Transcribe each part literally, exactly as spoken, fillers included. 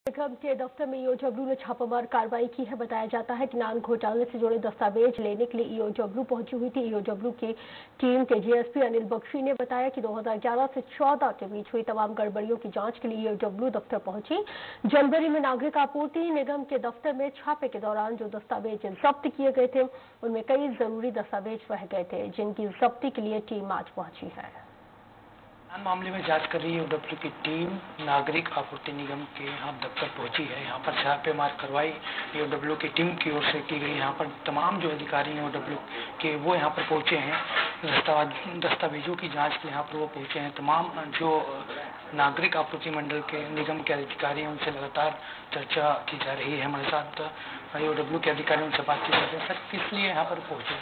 निगम के दफ्तर में ईओ जबरू ने छापामार कार्रवाई की है। बताया जाता है कि नान घोटाले से जुड़े दस्तावेज लेने के लिए ईओ जबरू पहुंची हुई थी। ईओ जबरू की टीम के जीएसपी अनिल बख्शी ने बताया कि दो हज़ार ग्यारह से चौदह के बीच हुई तमाम गड़बड़ियों की जांच के लिए ईओ जबरू दफ्तर पहुंची। जनवरी में नागरिक आपूर्ति निगम के दफ्तर में छापे के दौरान जो दस्तावेज जब्त किए गए थे उनमें कई जरूरी दस्तावेज रह गए थे, जिनकी जब्ती के लिए टीम आज पहुंची है। मामले में जांच कर रही है ईओडब्ल्यू की टीम नागरिक आपूर्ति निगम के यहाँ दफ्तर पहुंची है। यहाँ पर छापेमार कार्रवाई ईओडब्ल्यू की टीम की ओर से की गई। यहाँ पर तमाम जो अधिकारी हैं ईओडब्ल्यू के वो यहाँ पर पहुंचे हैं। दस्तावेजों की जांच के यहाँ पर वो पहुंचे हैं। तमाम जो नागरिक आपूर्ति मंडल के निगम के अधिकारी हैं उनसे लगातार चर्चा की जा रही है। हमारे साथ ईओडब्ल्यू के अधिकारी उनसे बात की जा रही है। सर, किस लिए यहाँ पर पहुंचे?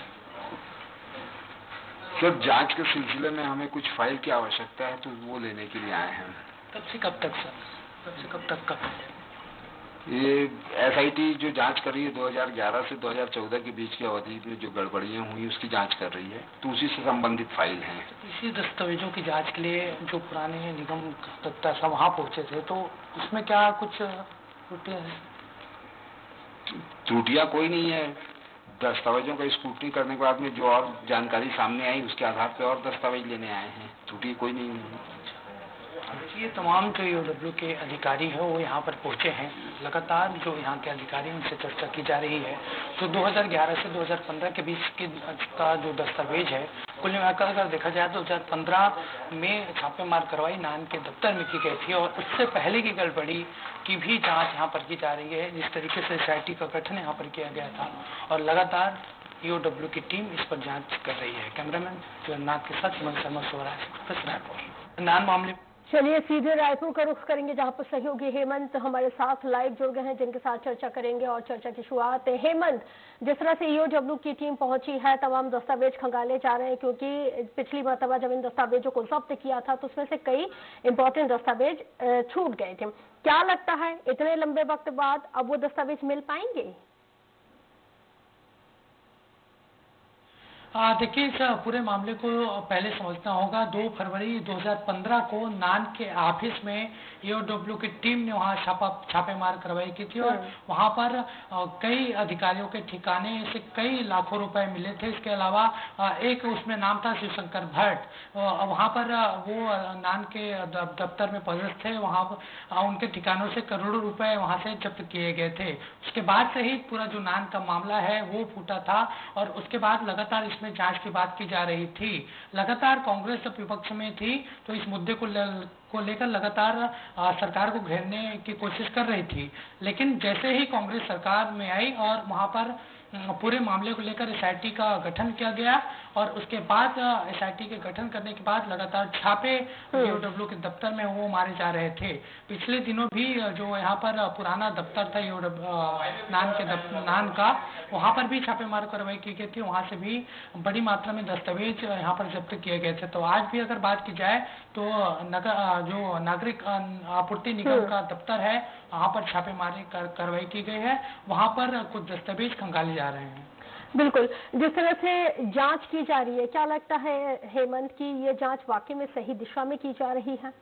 सर, जांच के सिलसिले में हमें कुछ फाइल की आवश्यकता है तो वो लेने के लिए आए हैं। कब से कब तक सर? कब से कब तक का? ये एसआईटी जो जांच कर रही है दो हज़ार ग्यारह से दो हज़ार चौदह के बीच की अवधि में जो गड़बड़ियां हुई उसकी जांच कर रही है, तो उसी से संबंधित फाइल हैं। इसी दस्तावेजों की जांच के लिए जो पुराने निगम दफ्तर सब वहाँ पहुंचे थे, तो उसमें क्या कुछ त्रुटियां हैं? त्रुटियां कोई नहीं है। दस्तावेजों का स्क्रूटनी करने के बाद में जो और जानकारी सामने आई उसके आधार पर और दस्तावेज लेने आए हैं। त्रुटि कोई नहीं है। ये तमाम जो ईओडब्ल्यू के अधिकारी हैं वो यहाँ पर पहुंचे हैं। लगातार जो यहाँ के अधिकारी हैं उनसे चर्चा की जा रही है। तो दो हज़ार ग्यारह से दो हज़ार पंद्रह के बीच के का जो दस्तावेज है, कुल मिलाकर अगर देखा जाए तो दो हज़ार पंद्रह में छापेमार कार्रवाई नान के दफ्तर में की गई थी और उससे पहले की गड़बड़ी की भी जांच यहाँ पर की जा रही है। जिस तरीके से एसआईटी का गठन यहाँ पर किया गया था और लगातार ईओडब्ल्यू की टीम इस पर जांच कर रही है। कैमरामैन जगन्नाथ के साथ हेमंत शर्मा रायपुर। नान मामले चलिए सीधे रायपुर का रुख करेंगे, जहां पर सहयोगी हेमंत हमारे साथ लाइव जुड़ गए हैं, जिनके साथ चर्चा करेंगे और चर्चा की शुरुआत है। हेमंत, जिस तरह से ईओडब्ल्यू की टीम पहुंची है, तमाम दस्तावेज खंगाले जा रहे हैं, क्योंकि पिछली मर्तबा जब इन दस्तावेजों को जब्त किया था तो उसमें से कई इंपॉर्टेंट दस्तावेज छूट गए थे। क्या लगता है इतने लंबे वक्त बाद अब वो दस्तावेज मिल पाएंगे? देखिए, इस पूरे मामले को पहले समझना होगा। दो फरवरी दो हज़ार पंद्रह को नान के ऑफिस में ईओडब्ल्यू की टीम ने वहां छापा छापेमार कार्रवाई की थी और वहां पर कई अधिकारियों के ठिकाने से कई लाखों रुपए मिले थे। इसके अलावा एक उसमें नाम था शिवशंकर भट्ट। वहां पर वो नान के दफ्तर में पदस्थ थे। वहां उनके ठिकानों से करोड़ों रुपए वहां से जब्त किए गए थे। उसके बाद से ही पूरा जो नान का मामला है वो फूटा था और उसके बाद लगातार इसमें जांच की बात की जा रही थी। लगातार कांग्रेस जब विपक्ष में थी तो इस मुद्दे को को लेकर लगातार आ, सरकार को घेरने की कोशिश कर रही थी। लेकिन जैसे ही कांग्रेस सरकार में आई और वहां पर पूरे मामले को लेकर एसआईटी का गठन किया गया और उसके बाद एसआईटी के गठन करने के बाद लगातार छापे ईओडब्ल्यू के दफ्तर में वो मारे जा रहे थे। पिछले दिनों भी जो यहाँ पर पुराना दफ्तर था नान के नान का, वहाँ पर भी छापेमार कार्रवाई की गई थी। वहाँ से भी बड़ी मात्रा में दस्तावेज यहाँ पर जब्त किए गए थे। तो आज भी अगर बात की जाए तो नगर जो नागरिक आपूर्ति निगम का दफ्तर है वहाँ पर छापेमारी कार्रवाई की गई है। वहाँ पर कुछ दस्तावेज खंगाले जा रहे हैं। बिल्कुल, जिस तरह से जांच की जा रही है, क्या लगता है हेमंत की ये जांच वाकई में सही दिशा में की जा रही है?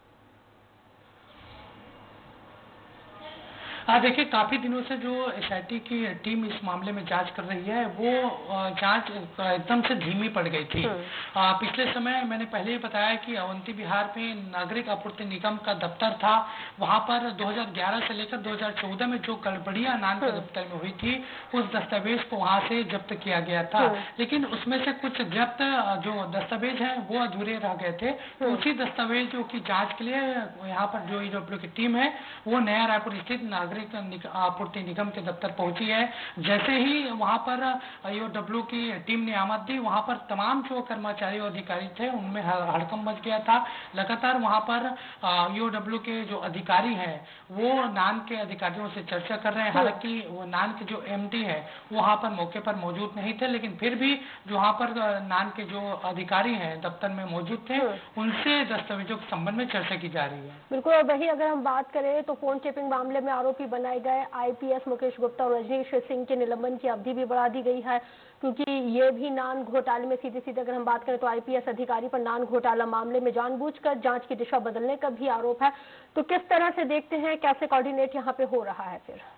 हाँ, देखिए, काफी दिनों से जो एसआईटी की टीम इस मामले में जांच कर रही है वो जांच एकदम से धीमी पड़ गई थी। आ, पिछले समय मैंने पहले ही बताया कि अवंती विहार में नागरिक आपूर्ति निगम का दफ्तर था। वहां पर दो हज़ार ग्यारह से लेकर दो हज़ार चौदह में जो गड़बड़ियां नान के दफ्तर में हुई थी उस दस्तावेज को वहां से जब्त किया गया था। लेकिन उसमें से कुछ जब्त जो दस्तावेज है वो अधूरे रह गए थे। तो उसी दस्तावेजों की जाँच के लिए यहाँ पर जो ईओडब्ल्यू की टीम है वो नया रायपुर स्थित नागरिक आपूर्ति निगम के दफ्तर पहुंची है। जैसे ही वहां पर ईओडब्ल्यू की टीम ने आमद दी, वहां पर तमाम जो कर्मचारी और अधिकारी थे उनमें हड़कंप मच गया था। लगातार वहां पर ईओडब्ल्यू के जो अधिकारी हैं वो नान के अधिकारियों से चर्चा कर रहे हैं। हालांकि वो नान के जो एमडी है वो वहां पर मौके पर मौजूद नहीं थे, लेकिन फिर भी जो वहां पर नान के जो अधिकारी हैं दफ्तर में मौजूद थे उनसे दस्तावेजों के संबंध में चर्चा की जा रही है। बिल्कुल, और वही अगर हम बात करें तो फोन टेपिंग मामले में आरोपी आरोपी बनाए गए। आईपीएस मुकेश गुप्ता और रजनीश सिंह के निलंबन की अवधि भी बढ़ा दी गई है, क्योंकि ये भी नान घोटाले में सीधे सीधे अगर हम बात करें तो आईपीएस अधिकारी पर नान घोटाला मामले में जानबूझकर जांच की दिशा बदलने का भी आरोप है। तो किस तरह से देखते हैं, कैसे कोऑर्डिनेट यहाँ पे हो रहा है फिर?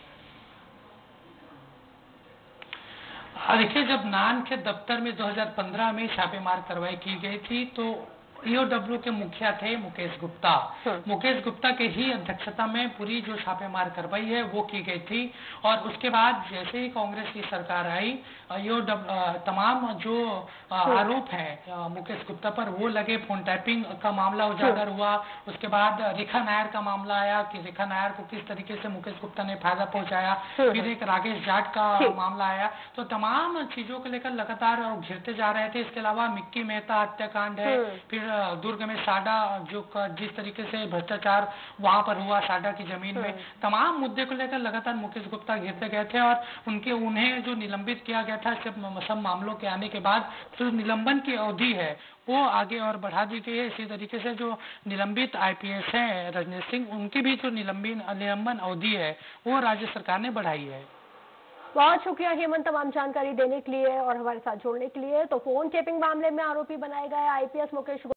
देखिए, जब नान के दफ्तर में दो हज़ार पंद्रह में छापेमार कार्रवाई की गई थी तो ईओडब्ल्यू के मुखिया थे मुकेश गुप्ता। मुकेश गुप्ता के ही अध्यक्षता में पूरी जो छापेमार कार्रवाई है वो की गई थी। और उसके बाद जैसे ही कांग्रेस की सरकार आई, ईओडब्ल्यू तमाम जो आरोप है मुकेश गुप्ता पर वो लगे। फोन टैपिंग का मामला उजागर हुआ। उसके बाद रेखा नायर का मामला आया कि रेखा नायर को किस तरीके से मुकेश गुप्ता ने फायदा पहुंचाया। फिर एक राकेश जाट का मामला आया। तो तमाम चीजों को लेकर लगातार घिरते जा रहे थे। इसके अलावा मिक्की मेहता हत्याकांड है, फिर दुर्ग में साडा जो जिस तरीके से भ्रष्टाचार वहां पर हुआ साडा की जमीन में, तमाम मुद्दे को लेकर लगातार मुकेश गुप्ता घिरते गए थे। और उनके उन्हें जो निलंबित किया गया था सब सब मामलों के आने के बाद, जो निलंबन की अवधि है वो आगे और बढ़ा दी गई है। इसी तरीके से जो निलंबित आईपीएस हैं रजनीश सिंह, उनकी भी जो निलंबन निलंबन अवधि है वो राज्य सरकार ने बढ़ाई है। बहुत शुक्रिया हेमंत, तमाम जानकारी देने के लिए और हमारे साथ जोड़ने के लिए। तो फोन टेपिंग मामले में आरोपी बनाए गए आईपीएस मुकेश